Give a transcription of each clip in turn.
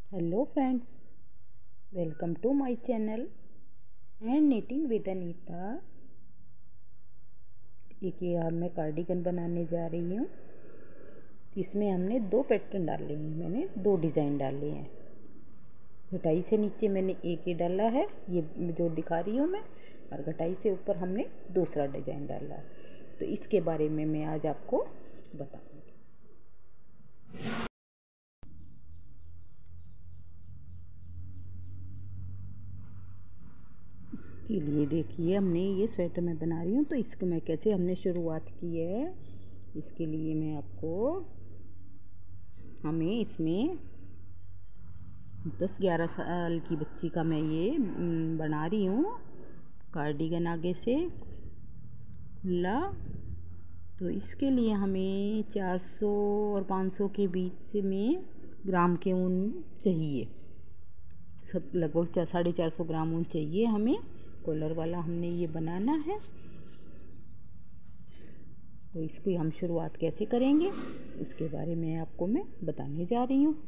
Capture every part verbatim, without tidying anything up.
Hello friends, welcome to my channel hand knitting with Anita. एक ये अब मैं कार्डिगन बनाने जा रही हूँ। इसमें हमने दो पैटर्न डाले हैं, मैंने दो डिज़ाइन डाले हैं। घटाई से नीचे मैंने एक ही डाला है, ये जो दिखा रही हूँ मैं, और घटाई से ऊपर हमने दूसरा डिज़ाइन डाला है। तो इसके बारे में मैं आज आपको बताऊँगी। इसके लिए देखिए, हमने ये स्वेटर मैं बना रही हूँ, तो इसको मैं कैसे हमने शुरुआत की है, इसके लिए मैं आपको हमें इसमें दस ग्यारह साल की बच्ची का मैं ये बना रही हूँ कार्डिगन आगे से खुला। तो इसके लिए हमें चार सौ और पाँच सौ के बीच में ग्राम के ऊन चाहिए। सब लगभग साढ़े चार सौ ग्राम ऊन चाहिए हमें। कॉलर वाला हमने ये बनाना है। तो इसकी हम शुरुआत कैसे करेंगे उसके बारे में आपको मैं बताने जा रही हूँ।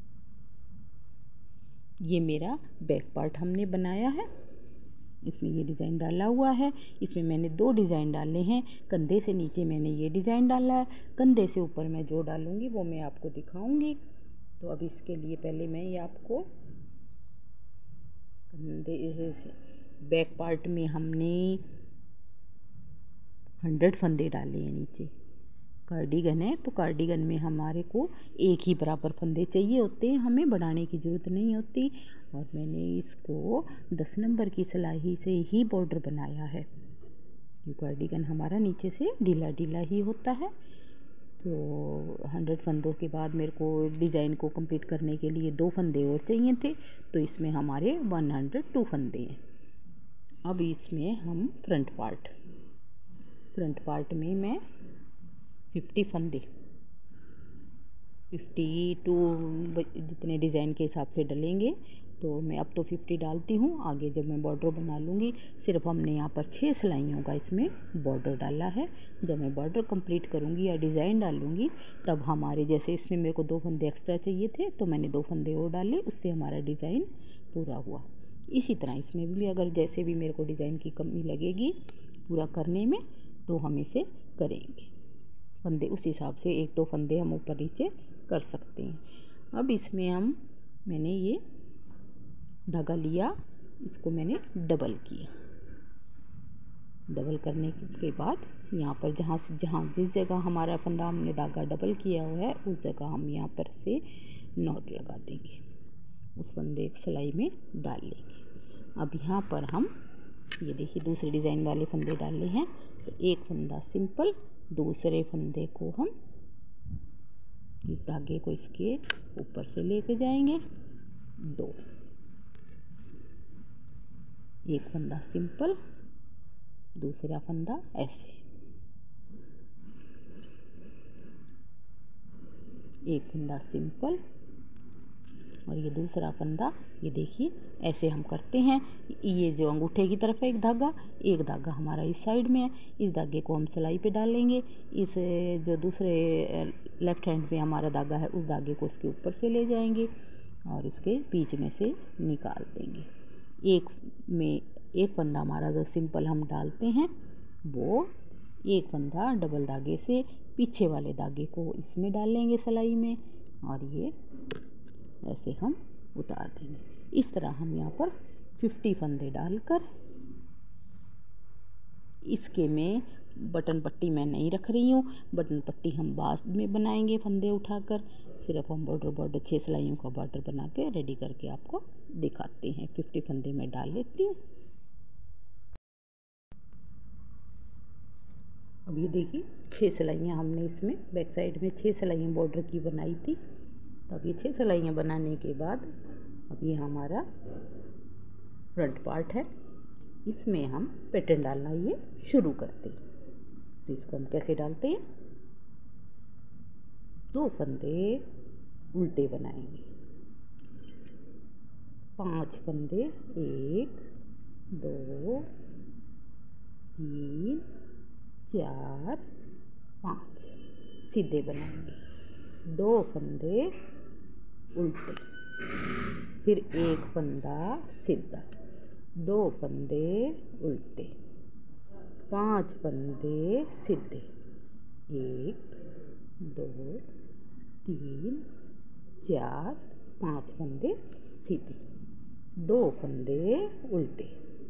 ये मेरा बैक पार्ट हमने बनाया है, इसमें ये डिज़ाइन डाला हुआ है। इसमें मैंने दो डिज़ाइन डाले हैं। कंधे से नीचे मैंने ये डिज़ाइन डाला है, कंधे से ऊपर मैं जो डालूँगी वो मैं आपको दिखाऊँगी। तो अब इसके लिए पहले मैं ये आपको कंधे से बैक पार्ट में हमने हंड्रेड फंदे डाले हैं नीचे। कार्डिगन है तो कार्डिगन में हमारे को एक ही बराबर फंदे चाहिए होते हैं, हमें बढ़ाने की ज़रूरत नहीं होती। और मैंने इसको दस नंबर की सिलाई से ही बॉर्डर बनाया है, क्योंकि कार्डिगन हमारा नीचे से ढीला ढीला ही होता है। तो हंड्रेड फंदों के बाद मेरे को डिज़ाइन को कंप्लीट करने के लिए दो फंदे और चाहिए थे, तो इसमें हमारे वन हंड्रेड टू फंदे हैं। अब इसमें हम फ्रंट पार्ट फ्रंट पार्ट में मैं फिफ्टी फंदे फिफ्टी टू जितने डिज़ाइन के हिसाब से डलेंगे, तो मैं अब तो फिफ्टी डालती हूँ। आगे जब मैं बॉर्डर बना लूँगी, सिर्फ हमने यहाँ पर छः सिलाइयों का इसमें बॉर्डर डाला है। जब मैं बॉर्डर कंप्लीट करूँगी या डिज़ाइन डालूँगी, तब हमारे जैसे इसमें मेरे को दो फंदे एक्स्ट्रा चाहिए थे, तो मैंने दो फंदे और डाले, उससे हमारा डिज़ाइन पूरा हुआ। इसी तरह इसमें भी अगर जैसे भी मेरे को डिज़ाइन की कमी लगेगी पूरा करने में, तो हम इसे करेंगे। फंदे उस हिसाब से एक दो फंदे हम ऊपर नीचे कर सकते हैं। अब इसमें हम मैंने ये धागा लिया, इसको मैंने डबल किया। डबल करने के बाद यहाँ पर जहाँ से जहाँ जिस जगह हमारा फंदा हमने धागा डबल किया हुआ है, उस जगह हम यहाँ पर से नॉट लगा देंगे, उस फंदे सिलाई में डाल लेंगे। अब यहाँ पर हम ये देखिए दूसरे डिज़ाइन वाले फंदे डाले हैं, तो एक फंदा सिंपल, दूसरे फंदे को हम इस धागे को इसके ऊपर से लेके जाएंगे, दो, एक फंदा सिंपल, दूसरा फंदा ऐसे, एक फंदा सिंपल और ये दूसरा फंदा, ये देखिए ऐसे हम करते हैं। ये जो अंगूठे की तरफ है एक धागा, एक धागा हमारा इस साइड में है, इस धागे को हम सिलाई पे डालेंगे। इस जो दूसरे लेफ्ट हैंड में हमारा धागा है, उस धागे को इसके ऊपर से ले जाएंगे और इसके बीच में से निकाल देंगे। एक में एक फंदा हमारा जो सिंपल हम डालते हैं, वो एक फंदा डबल धागे से पीछे वाले धागे को इसमें डालेंगे सिलाई में, और ये ऐसे हम उतार देंगे। इस तरह हम यहाँ पर फिफ्टी फंदे डालकर, इसके में बटन पट्टी मैं नहीं रख रही हूँ, बटन पट्टी हम बाद में बनाएंगे फंदे उठाकर। सिर्फ हम बॉर्डर बॉर्डर छः सिलाइयों का बॉर्डर बना के रेडी करके आपको दिखाते हैं। फिफ्टी फंदे मैं डाल लेती हूँ। अब ये देखिए छः सिलाइयाँ हमने इसमें बैक साइड में छः सिलाइयाँ बॉर्डर की बनाई थी। तो अब ये छः सिलाइयाँ बनाने के बाद अब ये हमारा फ्रंट पार्ट है, इसमें हम पैटर्न डालना ये शुरू करते हैं। तो इसको हम कैसे डालते हैं, दो फंदे उल्टे बनाएंगे, पांच फंदे, एक दो तीन चार पाँच सीधे बनाएंगे, दो फंदे उल्टे, फिर एक फंदा सीधा, दो फंदे उल्टे, पांच फंदे सीधे, एक दो तीन चार, पांच फंदे सीधे, दो फंदे उल्टे,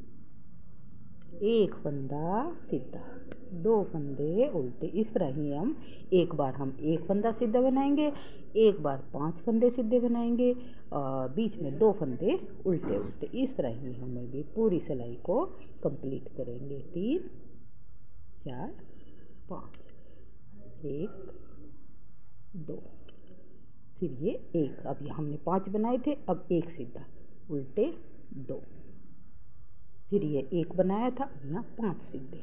एक फंदा सीधा, दो फंदे उल्टे। इस तरह ही हम एक बार हम एक फंदा सीधा बनाएंगे, एक बार पांच फंदे सीधे बनाएंगे और बीच में दो फंदे उल्टे उल्टे। इस तरह ही हम अभी पूरी सिलाई को कंप्लीट करेंगे। तीन चार पाँच, एक दो, फिर ये एक। अब ये हमने पांच बनाए थे, अब एक सीधा उल्टे दो, फिर ये एक बनाया था, अब यहाँ पांच सीधे,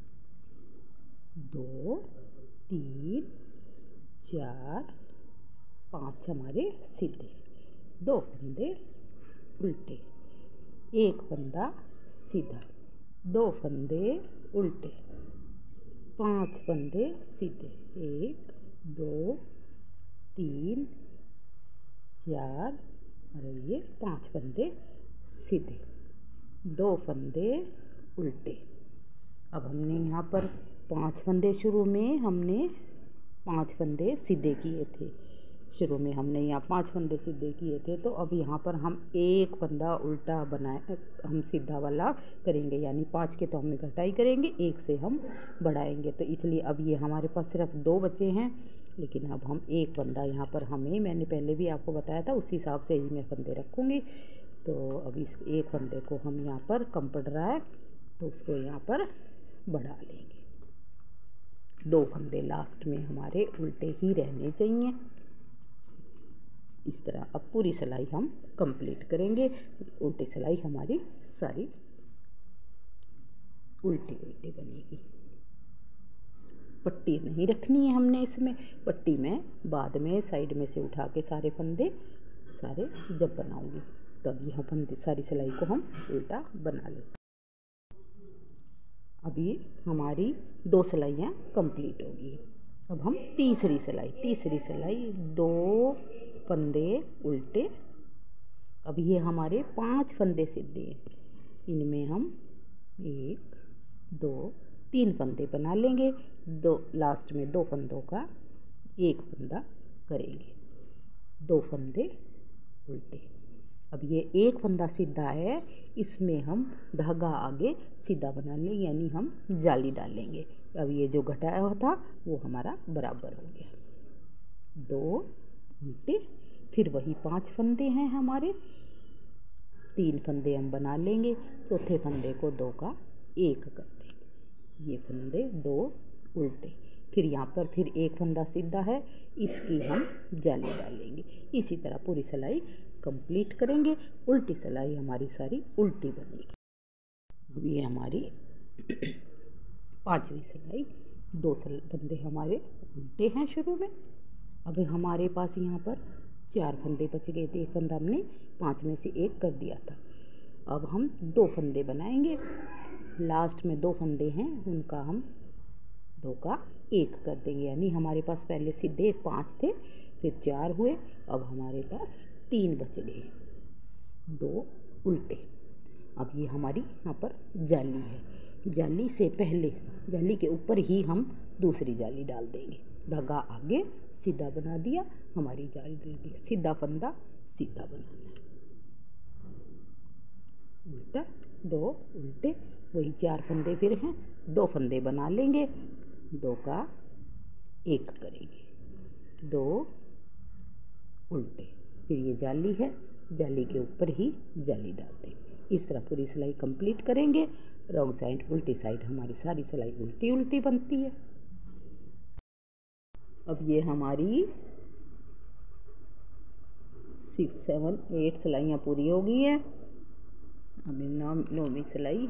दो तीन चार पाँच हमारे सीधे, दो फंदे उल्टे, एक फंदा सीधा, दो फंदे उल्टे, पांच फंदे सीधे, एक दो तीन चार और ये पांच फंदे सीधे, दो फंदे उल्टे। अब हमने यहाँ पर पांच फंदे शुरू में हमने पांच फंदे सीधे किए थे, शुरू में हमने यहाँ पांच फंदे सीधे किए थे। तो अब यहाँ पर हम एक फंदा उल्टा बनाए हम सीधा वाला करेंगे, यानी पाँच के तो हम घटाई करेंगे, एक से हम बढ़ाएंगे। तो इसलिए अब ये हमारे पास सिर्फ दो बचे हैं, लेकिन अब हम एक फंदा यहाँ पर हमें मैंने पहले भी आपको बताया था उसी हिसाब से ही मैं फंदे रखूँगी। तो अब इस एक फंदे को हम यहाँ पर कम पड़ रहा है तो उसको यहाँ पर बढ़ा लेंगे। दो फंदे लास्ट में हमारे उल्टे ही रहने चाहिए। इस तरह अब पूरी सिलाई हम कंप्लीट करेंगे। उल्टी सिलाई हमारी सारी उल्टी उल्टी बनेगी। पट्टी नहीं रखनी है हमने इसमें, पट्टी में बाद में साइड में से उठा के सारे फंदे सारे जब बनाऊंगी तब तो यहाँ फंदे सारी सिलाई को हम उल्टा बना लें। अभी हमारी दो सिलाइयाँ कंप्लीट होगी। अब हम तीसरी सिलाई तीसरी सिलाई दो फंदे उल्टे। अब ये हमारे पांच फंदे सीधे हैं, इनमें हम एक दो तीन फंदे बना लेंगे। दो लास्ट में दो फंदों का एक फंदा करेंगे, दो फंदे उल्टे। अब ये एक फंदा सीधा है, इसमें हम धागा आगे सीधा बना लेंगे, यानी हम जाली डालेंगे। अब ये जो घटाया हुआ था वो हमारा बराबर हो गया। दो उल्टे, फिर वही पांच फंदे हैं हमारे, तीन फंदे हम बना लेंगे, चौथे फंदे को दो का एक कर देंगे। ये फंदे दो उल्टे, फिर यहाँ पर फिर एक फंदा सीधा है, इसकी हम जाली डालेंगे। इसी तरह पूरी सिलाई कंप्लीट करेंगे। उल्टी सिलाई हमारी सारी उल्टी बनेगी। अब ये हमारी पांचवी सिलाई, दो फंदे हमारे उल्टे हैं शुरू में। अब हमारे पास यहाँ पर चार फंदे बच गए थे, एक फंदा हमने पांच में से एक कर दिया था। अब हम दो फंदे बनाएंगे, लास्ट में दो फंदे हैं उनका हम दो का एक कर देंगे, यानी हमारे पास पहले सीधे पाँच थे, फिर चार हुए, अब हमारे पास तीन बच गए, दो उल्टे। अब ये हमारी यहाँ पर जाली है, जाली से पहले जाली के ऊपर ही हम दूसरी जाली डाल देंगे। धागा आगे सीधा बना दिया, हमारी जाली देंगे सीधा फंदा सीधा बनाना है, उल्टा दो उल्टे, वही चार फंदे फिर हैं, दो फंदे बना लेंगे, दो का एक करेंगे, दो उल्टे, फिर ये जाली है, जाली के ऊपर ही जाली डाल देंगे। इस तरह पूरी सिलाई कंप्लीट करेंगे। रॉन्ग साइड उल्टी साइड हमारी सारी सिलाई उल्टी उल्टी बनती है। अब ये हमारी सिक्स सेवन एट सिलाइयाँ पूरी हो गई हैं। अभी नौ नौवीं सिलाई,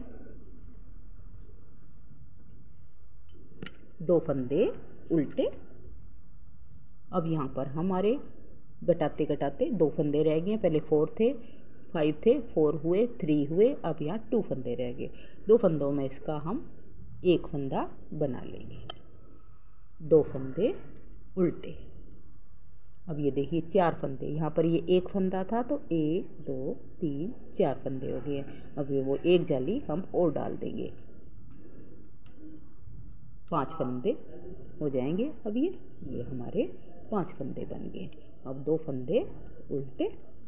दो फंदे उल्टे। अब यहाँ पर हमारे घटाते घटाते दो फंदे रह गए, पहले फोर थे, फाइव थे, फोर हुए, थ्री हुए, अब यहाँ टू फंदे रह गए। दो फंदों में इसका हम एक फंदा बना लेंगे, दो फंदे उल्टे। अब ये देखिए चार फंदे, यहाँ पर ये एक फंदा था तो एक दो तीन चार फंदे हो गए। अब ये वो एक जाली हम और डाल देंगे, पांच फंदे हो जाएंगे। अब ये ये हमारे पांच फंदे बन गए। अब दो फंदे उल्टे,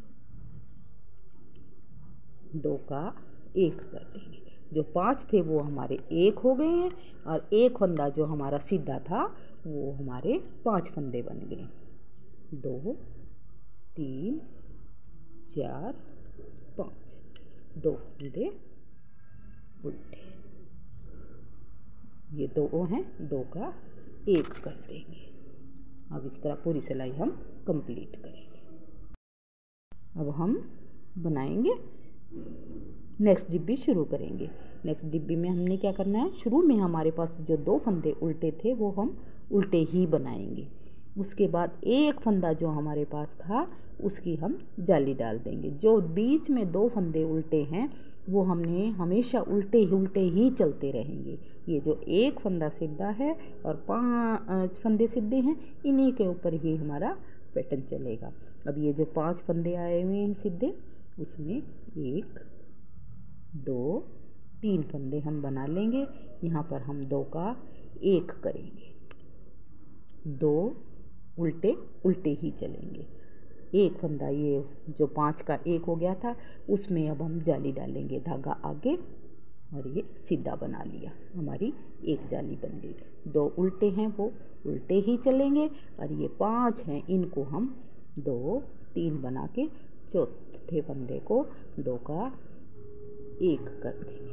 दो का एक कर देंगे। जो पांच थे वो हमारे एक हो गए हैं और एक फंदा जो हमारा सीधा था वो हमारे पांच फंदे बन गए। दो तीन चार पाँच, दो फंदे उल्टे, ये दो हैं, दो का एक कर देंगे। अब इस तरह पूरी सिलाई हम कंप्लीट करेंगे। अब हम बनाएंगे नेक्स्ट डिब्बी शुरू करेंगे। नेक्स्ट डिब्बी में हमने क्या करना है, शुरू में हमारे पास जो दो फंदे उल्टे थे वो हम उल्टे ही बनाएंगे। उसके बाद एक फंदा जो हमारे पास था उसकी हम जाली डाल देंगे। जो बीच में दो फंदे उल्टे हैं वो हमने हमेशा उल्टे ही उल्टे ही चलते रहेंगे। ये जो एक फंदा सीधा है और पांच फंदे सीधे हैं, इन्हीं के ऊपर ही हमारा पैटर्न चलेगा। अब ये जो पांच फंदे आए हुए हैं सीधे, उसमें एक दो तीन फंदे हम बना लेंगे। यहाँ पर हम दो का एक करेंगे, दो उल्टे उल्टे ही चलेंगे। एक फंदा ये जो पाँच का एक हो गया था उसमें अब हम जाली डालेंगे, धागा आगे और ये सीधा बना लिया, हमारी एक जाली बन गई। दो उल्टे हैं वो उल्टे ही चलेंगे और ये पांच हैं इनको हम दो तीन बना के चौथे फंदे को दो का एक कर देंगे।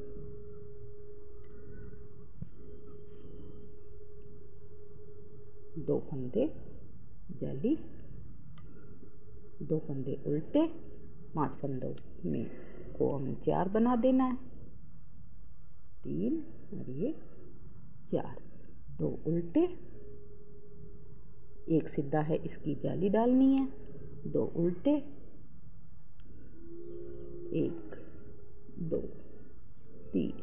दो फंदे जाली, दो फंदे उल्टे, पांच फंदों में को हम चार बना देना है, तीन और ये चार, दो उल्टे, एक सीधा है इसकी जाली डालनी है, दो उल्टे, एक दो तीन,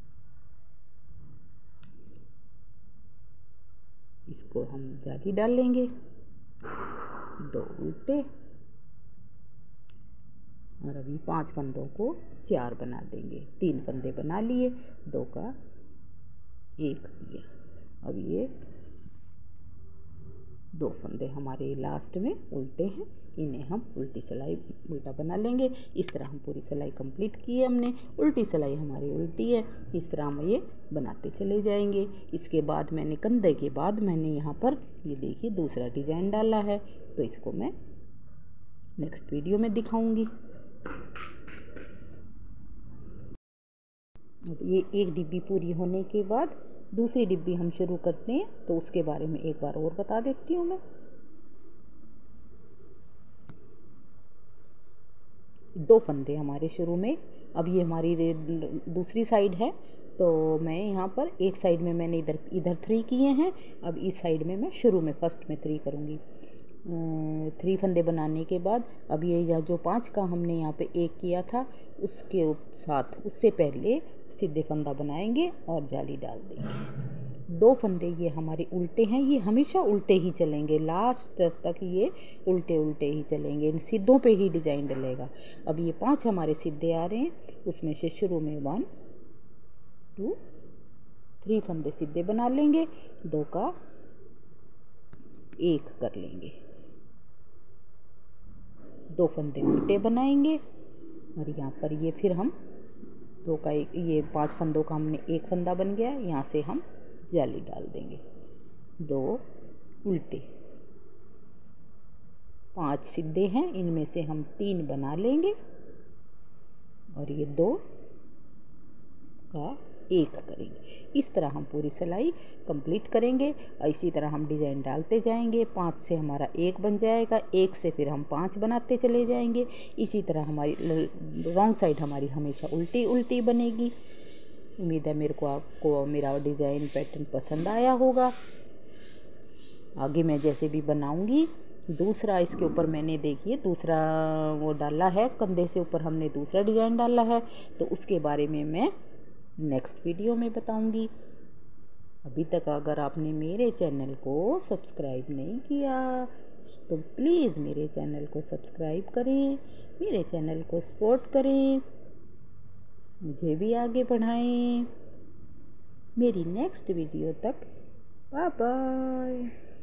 इसको हम जाली डाल लेंगे, दो उल्टे और अभी पांच फंदों को चार बना देंगे। तीन फंदे बना लिए, दो का एक किया। अब ये दो फंदे हमारे लास्ट में उल्टे हैं, इन्हें हम उल्टी सिलाई उल्टा बना लेंगे। इस तरह हम पूरी सिलाई कंप्लीट की है हमने। उल्टी सिलाई हमारी उल्टी है, इस तरह हम ये बनाते चले जाएंगे। इसके बाद मैंने कंधे के बाद मैंने यहाँ पर ये देखिए दूसरा डिज़ाइन डाला है, तो इसको मैं नेक्स्ट वीडियो में दिखाऊंगी। अब ये एक डिब्बी पूरी होने के बाद दूसरी डिब्बी हम शुरू करते हैं, तो उसके बारे में एक बार और बता देती हूँ मैं। दो फंदे हमारे शुरू में, अब ये हमारी दूसरी साइड है, तो मैं यहाँ पर एक साइड में मैंने इधर इधर थ्री किए हैं। अब इस साइड में मैं शुरू में फर्स्ट में थ्री करूँगी। थ्री फंदे बनाने के बाद अब ये जो पांच का हमने यहाँ पे एक किया था उसके साथ उससे पहले सीधे फंदा बनाएंगे और जाली डाल देंगे। दो फंदे ये हमारे उल्टे हैं, ये हमेशा उल्टे ही चलेंगे, लास्ट तक ये उल्टे उल्टे ही चलेंगे, इन सीधों पे ही डिजाइन डलेगा। अब ये पांच हमारे सीधे आ रहे हैं, उसमें से शुरू में वन टू थ्री फंदे सीधे बना लेंगे, दो का एक कर लेंगे, दो फंदे उल्टे बनाएंगे और यहाँ पर ये फिर हम दो का एक, ये पांच फंदों का हमने एक फंदा बन गया, यहाँ से हम जाली डाल देंगे, दो उल्टे, पांच सीधे हैं, इनमें से हम तीन बना लेंगे और ये दो का एक करेंगे। इस तरह हम पूरी सिलाई कंप्लीट करेंगे और इसी तरह हम डिज़ाइन डालते जाएंगे। पाँच से हमारा एक बन जाएगा, एक से फिर हम पाँच बनाते चले जाएंगे। इसी तरह हमारी रॉन्ग साइड हमारी हमेशा उल्टी उल्टी बनेगी। उम्मीद है मेरे को आपको मेरा डिज़ाइन पैटर्न पसंद आया होगा। आगे मैं जैसे भी बनाऊंगी, दूसरा इसके ऊपर मैंने देखिए दूसरा वो डाला है, कंधे से ऊपर हमने दूसरा डिज़ाइन डाला है, तो उसके बारे में मैं नेक्स्ट वीडियो में बताऊंगी। अभी तक अगर आपने मेरे चैनल को सब्सक्राइब नहीं किया, तो प्लीज़ मेरे चैनल को सब्सक्राइब करें, मेरे चैनल को सपोर्ट करें, मुझे भी आगे बढ़ाएं। मेरी नेक्स्ट वीडियो तक बाय बाय।